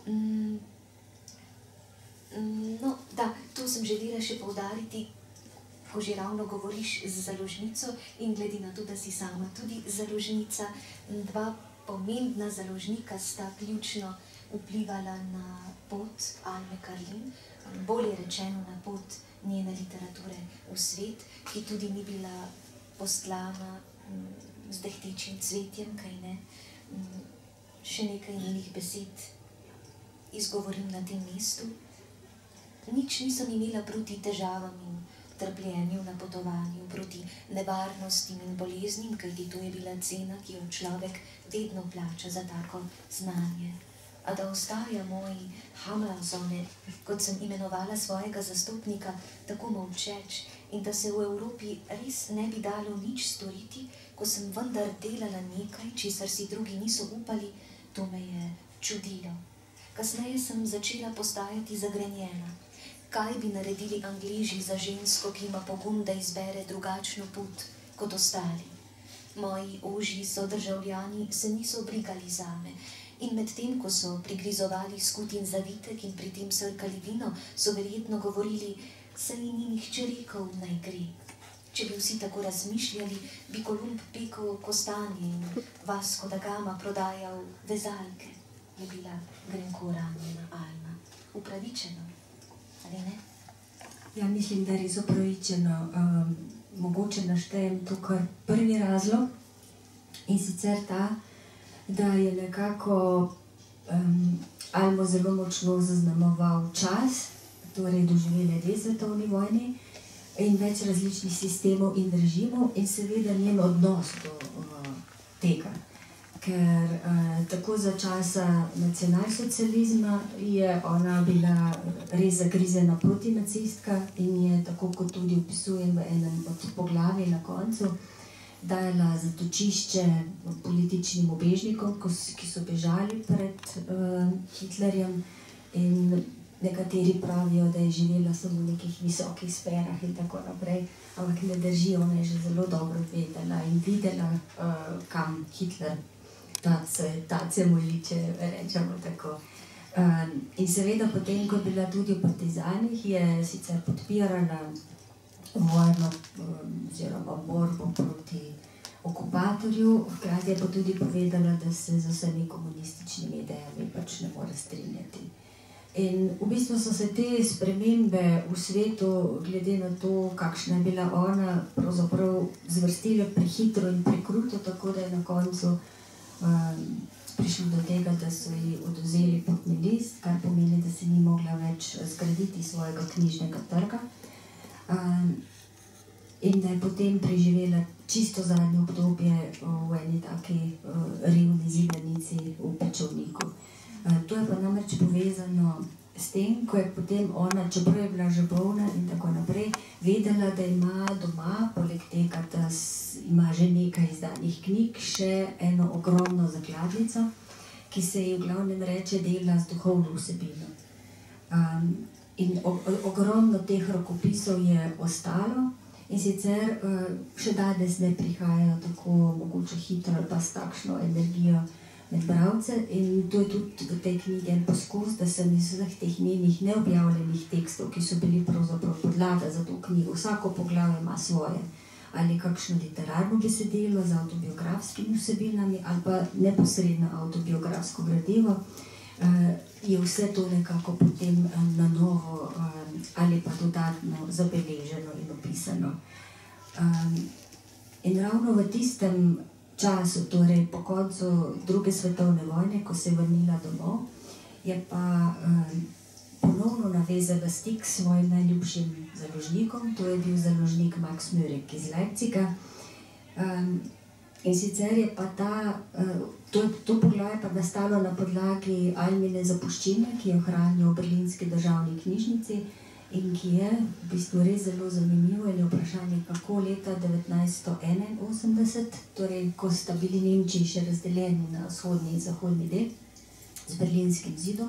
No, da, to sem želela še poudariti, ko že ravno govoriš z založnico in glede na to, da si sama tudi založnica, dva pomembna založnika sta ključno vplivala na pot Alme Karlin, bolje rečeno na pot njene literature v svet, ki tudi ni bila postlana z dehtečim cvetjem, kaj ne. Še nekaj njenih besed izgovorim na tem mestu. Nič nisem imela proti težavam in trpljenju na potovanju, proti nevarnostim in boleznim, kajti to je bila cena, ki jo človek vedno plača za tako znanje. A da ostaja moj Hamlansone, kot sem imenovala svojega zastopnika, tako molčeč in da se v Evropi res ne bi dalo nič storiti, ko sem vendar delala nekaj, česar si drugi niso upali, to me je čudilo. Kasneje sem začela postajati zagrenjena. Kaj bi naredili Angleži za žensko, ki ima pogum, da izbere drugačno pot kot ostali? Moji ožji sodržavljani se niso brigali zame in medtem, ko so prigrizovali skutin zavitek in pri tem srkali vino, so verjetno govorili: saj ni nihče rekel, naj gre. Če bi vsi tako razmišljali, bi Kolumb pekel kostanje in Vasco da Gama prodajal vezalke, je bila grenko ranjena Alma. Upravičeno, ali ne? Ja, mislim, da je res upravičeno. Mogoče naštejem tukaj prvi razlog, in sicer ta, da je nekako Almo zelo močno zaznamoval čas, torej doživele 2 svetovni vojni in več različnih sistemov in režimov in seveda njen odnos do tega. ker tako za časa nacionalsocializma je ona bila res zagrizena protinacistka in je, tako kot tudi opisujem v enem od poglavij na koncu, dala zatočišče političnim ubežnikom, ki so bežali pred Hitlerjem, in nekateri pravijo, da je živela samo v nekih visokih sferah in tako naprej, ampak ne drži, ona je že zelo dobro vedela in videla, kam Hitler tace moli, če rečemo tako. In seveda potem, ko je bila tudi v partizanih, je sicer podpirala vojno oziroma borbo proti okupatorju, hkrati je pa tudi povedala, da se z vsemi komunističnimi idejami pač ne more strinjati. In v bistvu so se te spremembe v svetu, glede na to, kakšna je bila ona, pravzaprav zvrstile prehitro in prekruto, tako da je na koncu prišlo do tega, da so ji odvzeli potni list, kar pomeni, da se ni mogla več zgraditi svojega knjižnega trga. In da je potem preživela čisto zadnje obdobje v eni taki revni zidanici v Pečovniku. To je pa namreč povezano s tem, ko je potem ona, čeprav je bila že bolna in tako naprej, vedela, da ima doma, poleg tega, da ima že nekaj izdanih knjig, še eno ogromno zakladnico, ki se ji v glavnem reče dela z duhovno vsebino. In ogromno teh rokopisov je ostalo in sicer še danes ne prihajajo tako mogoče hitro ali pa s takšno energijo med bralce, in to je tudi v tej knjigi en poskus, da sem iz vseh teh njenih neobjavljenih tekstov, ki so bili pravzaprav podlaga za to knjigo, vsako poglavje ima svoje, ali kakšno literarno besedilo z avtobiografskimi vsebinami ali pa neposredno avtobiografsko gradivo, je vse to nekako potem na novo ali pa dodatno zabeleženo in opisano. In ravno v tistem času, torej po koncu druge svetovne vojne, ko se je vrnila domov, je pa ponovno navezala stik s svojim najljubšim založnikom, to je bil založnik Max Mürik iz Leipziga. In sicer je pa to poglavje pa nastalo na podlagi Almine zapuščine, ki jo hranijo v Berlinski državni knjižnici in ki je v bistvu res zelo zanimivo in je vprašanje, kako leta 1981, torej ko sta bili Nemčiji še razdeljeni na vzhodni in zahodni del z Berlinskim zidom,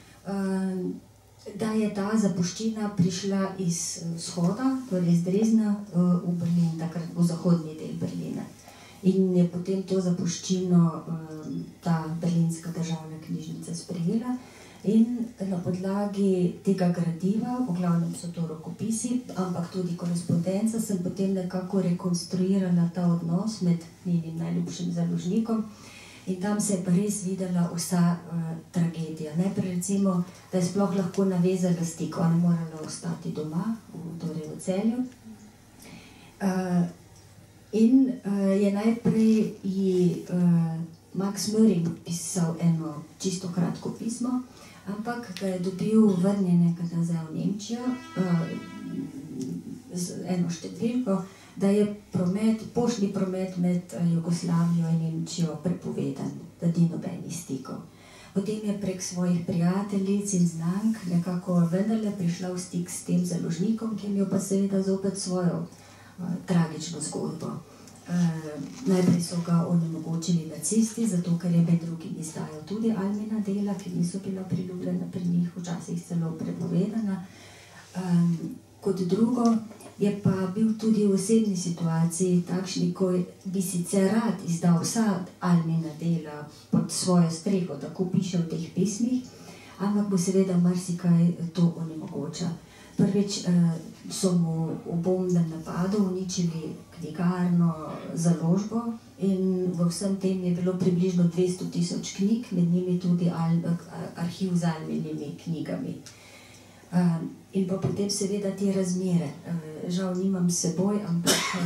da je ta zapuščina prišla iz vzhoda, torej iz Dresdna v Berlin, takrat v zahodni del Berlina. In je potem to zapuščino ta Berlinska državna knjižnica sprejela in na podlagi tega gradiva, v glavnem so to rokopisi, ampak tudi korespondenca, sem potem nekako rekonstruirala ta odnos med njenim najljubšim založnikom in tam se je pa res videla vsa tragedija. Najprej recimo, da je sploh lahko navezala stik, ona morala ostati doma, torej v Celju. In je najprej Max Mürik pisal eno čisto kratko pismo, ampak ga je dobil vrnjenega nazaj v Nemčijo z eno številko, da je poštni promet med Jugoslavijo in Nemčijo prepovedan, da ni nobenih stikov. Potem je prek svojih prijateljic in znank nekako vendarle prišla v stik s tem založnikom, ki je imel pa seveda zopet svojo tragično zgodbo. Najprej so ga onemogočili nacisti, zato ker je med drugim izdajal tudi Almina dela, ki niso bila priljubljena pri njih, včasih celo prepovedana. Kot drugo je pa bil tudi v osebni situaciji takšni, ko bi sicer rad izdal vsa Almina dela pod svojo streho, tako piše v teh pismih, ampak bo seveda marsikaj to onemogoča. Prvič so mu v bombnem napadu uničili knjigarno, založbo in v vsem tem je bilo približno 200.000 knjig, med njimi tudi arhiv z Alminimi knjigami. In pa potem seveda te razmere. Žal nimam s seboj, ampak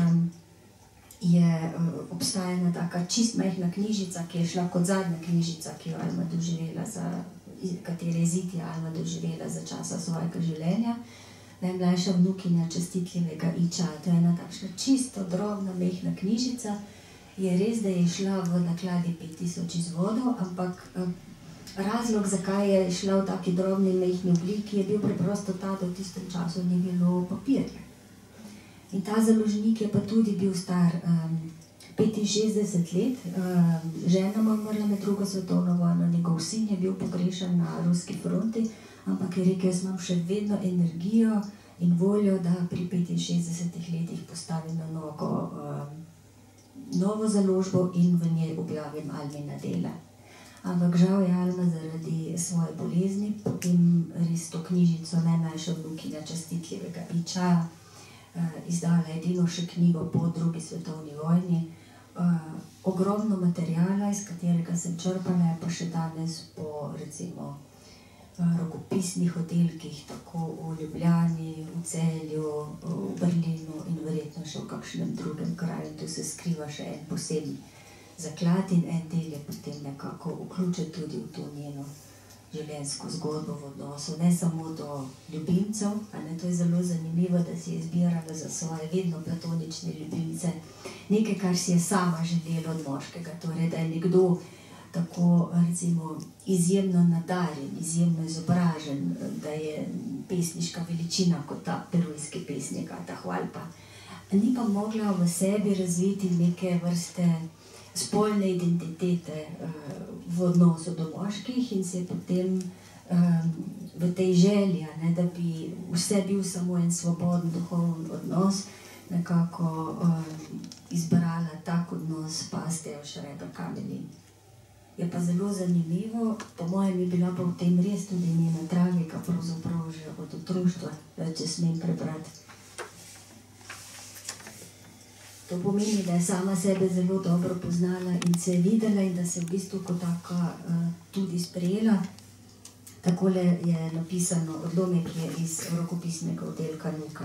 obstaja ena taka čist majhna knjižica, ki je šla kot zadnja knjižica, ki jo Alma doživela, katere izid je Alma doživela za časa svojega življenja. Najmlajša vnukinja častitljivega Iča. To je ena takšna čisto drobna, mehna knjižica Je res, da je šla v nakladi 5000 izvodov, ampak razlog, zakaj je šla v taki drobni, mehni obliki, je bil preprosto ta, da v tistem času ni bilo papirja. In ta založnik je pa tudi bil star 65 let, žena mu je umrla med drugo svetovno vojno, njegov sin je bil pogrešan na ruski fronti, ampak je rekel, jaz imam še vedno energijo in voljo, da pri 65 letih postavim na nogo novo založbo in v njej objavim Almina dela. Ampak žal je Alma zaradi svoje bolezni potem res to knjižico najmlajša vnukinja častitljivega Iča izdala edino še knjigo po drugi svetovni vojni. Ogromno materijala, iz katerega sem črpala, pa še danes po recimo rokopisnih oddelkih, tako v Ljubljani, v Celju, v Berlinu in verjetno še v kakšnem drugem kraju. Tu se skriva še en poseben zaklad in en del je potem nekako vključen tudi v to njeno življenjsko zgodbo v odnosu, ne samo do ljubimcev, to je zelo zanimivo, da si je izbirala za svoje vedno platonične ljubimce nekaj, kar si je sama želela od moškega, torej da je nekdo tako recimo izjemno nadarjen, izjemno izobražen, da je pesniška veličina kot ta perujski pesnik Atahualpa. Ni pa mogla v sebi razviti neke vrste spolne identitete v odnosu do moških in se je potem v tej želji, da bi vse bil samo en svoboden duhoven odnos, nekako izbrala tak odnos s Pastejo Schreiber Kamelin. Je pa zelo zanimivo, po mojem je bila pa v tem res tudi njena tragika, pravzaprav že od otroštva, če smem prebrati. To pomeni, da je sama sebe zelo dobro poznala in se je videla in da se v bistvu kot taka tudi sprejela. Takole je napisano, odlomek je iz rokopisnega oddelka Nuka.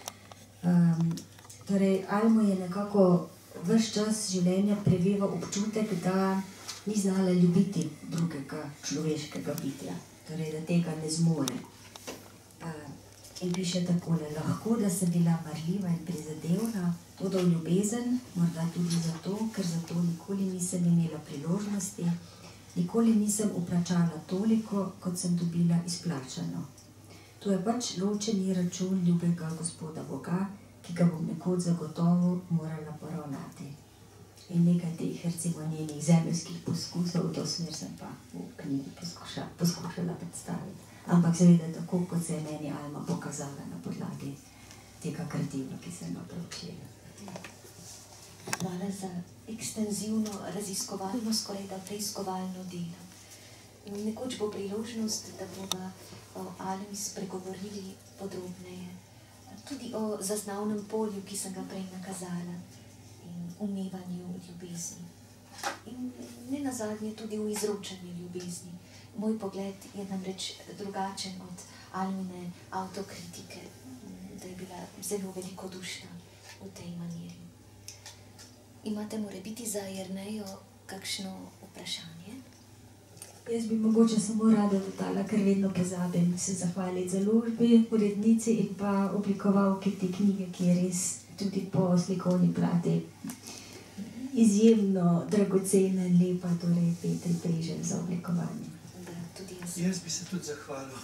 Torej, Almo je nekako ves čas življenja preveval občutek, da ni znala ljubiti drugega človeškega bitja, torej da tega ne zmore. In piše takole, lahko, da sem bila marljiva in prizadevna, toda v ljubezen, morda tudi zato, ker zato nikoli nisem imela priložnosti, nikoli nisem uplačala toliko, kot sem dobila izplačano. To je pač ločeni račun ljubega gospoda Boga, ki ga bom nekoč zagotovo morala poravnati. In nekaj teh recimo njenih zemeljskih poskusov, v to smer sem pa v knjigi poskušala predstaviti. Ampak seveda tako, kot se je meni Alma pokazala na podlagi tega gradiva, ki sem ga preučila. Hvala za ekstenzivno, raziskovalno, skoraj da preiskovalno delo. Nekoč bo priložnost, da bomo o Almi spregovorili podrobneje. Tudi o zaznavnem polju, ki sem ga prej nakazala, in umevanju ljubezni. In ne nazadnje tudi v izročanju ljubezni. Moj pogled je namreč drugačen od Almine avtokritike, da je bila zelo velikodušna v tej maniri. Imate morebiti za Jernejo kakšno vprašanje? Jaz bi mogoče samo rada dodala, ker vedno pozabim se zahvaliti založbi, urednici in pa oblikovalki te knjige, ki je res tudi po slikovni plati izjemno dragocena in lepa, torej Petri Prežen za oblikovanje. Jaz bi se tudi zahvalil.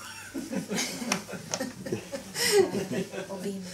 Obima.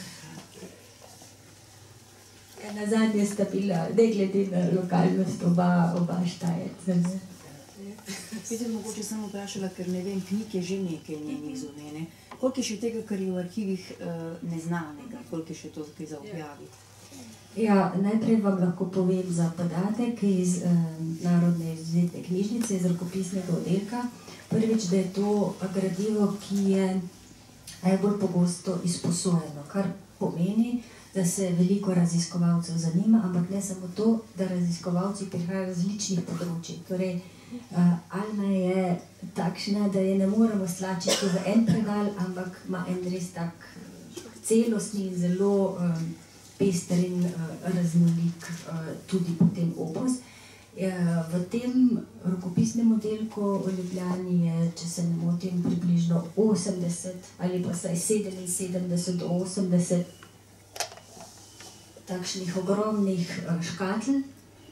Nazadnje sta bila, ne glede na lokalnost, oba Štajerca. Peter, mogoče sem vprašala, ker ne vem, knjig je že nekaj njenih zunaj. Koliko je še tega, kar je v arhivih neznanega, koliko je še to za objaviti? Ja, najprej vam lahko povem za podatek iz Narodne izvedne knjižnice, iz rokopisnega oddelka. Prvič, da je to gradivo, ki je najbolj pogosto izposojeno, kar pomeni, da se veliko raziskovalcev zanima, ampak ne samo to, da raziskovalci prihajajo z različnih področij. Torej, Alma je takšna, da je ne moremo stlačiti v en predal, ampak ima en res tak celostni in zelo pester in raznolik tudi potem opus. V tem rokopisnem oddelku v Ljubljani je, če se ne motim, približno 80 ali pa vsaj 77 do 80 takšnih ogromnih škatl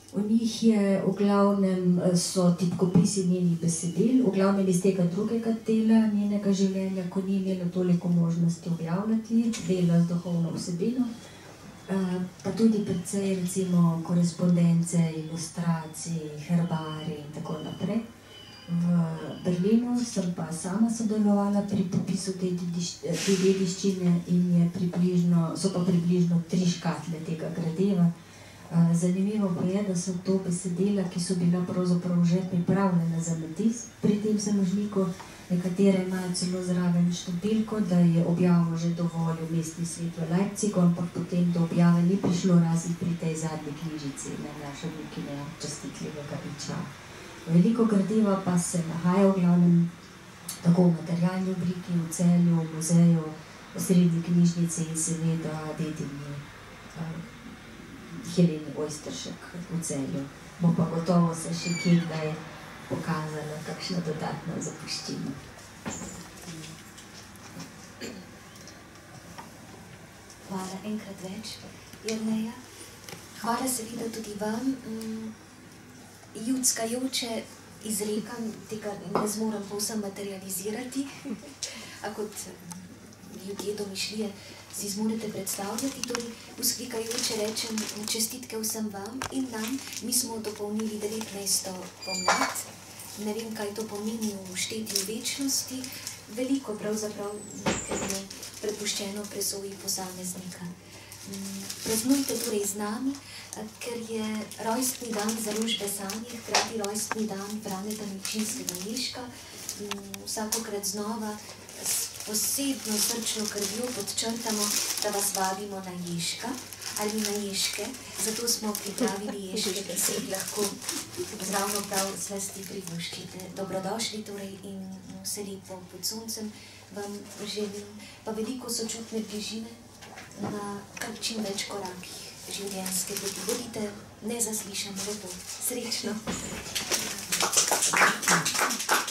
V njih je v glavnem so tipkopisi njenih besedil, v glavnem iz tega drugega dela njenega življenja, ko ni imela toliko možnosti objavljati, dela z duhovno vsebino, pa tudi precej recimo korespondence, ilustracij, herbari in tako naprej. V Berlinu sem pa sama sodelovala pri popisu te dediščine in so pa približno 3 škatle tega gradiva. Zanimivo pa je, da so to besedila, ki so bila pravzaprav že pripravljena za natis pri tem založniku, nekatere imajo celo zraven štampilko, da je objavo že dovolil mestni svet v Leipzigu, ampak potem do objave ni prišlo razen pri tej zadnji knjižici na našem Vikine častitljivega biča. Veliko gradiva pa se nahaja v glavnem tako v materialni obliki, v Celju, v muzeju, v srednji knjižnici in seveda dedini Heleni Ojsteršek v Celju. Bo pa gotovo se še kdaj pokazala kakšna dodatna zapuščina. Hvala enkrat več, Jerneja. Hvala seveda tudi vam. Ljudskajoče izrekam, tega ne zmorem povsem materializirati, a kot ljudje domišljije si zmorete predstavljati, torej vzklikajoče rečem čestitke vsem vam in nam. Mi smo dopolnili 19. pomlad, ne vem, kaj to pomeni v štetju večnosti, veliko pravzaprav, ker je prepuščeno presoji posameznika. Praznujte torej z nami, ker je rojstni dan založbe Sanje, hkrati rojstni dan Franeta Milčinskega Ježka. Vsakokrat znova s posebno srčno krvjo podčrtamo, da vas vabimo na Ježka ali na Ježke. Zato smo pripravili Ježke, ki se jih lahko ravno prav zvesti privoščite. Dobrodošli torej in vse lepo pod soncem vam želim, pa veliko sočutne bližine na kar čim več korakih življenjske poti. Bodite nezaslišani lepo. Srečno!